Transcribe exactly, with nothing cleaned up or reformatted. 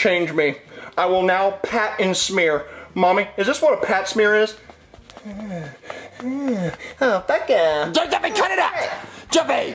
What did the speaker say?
change me. I will now pat and smear. Mommy, is this what a pat smear is? Oh, Becca. Jeffy, cut it out! Jeffy!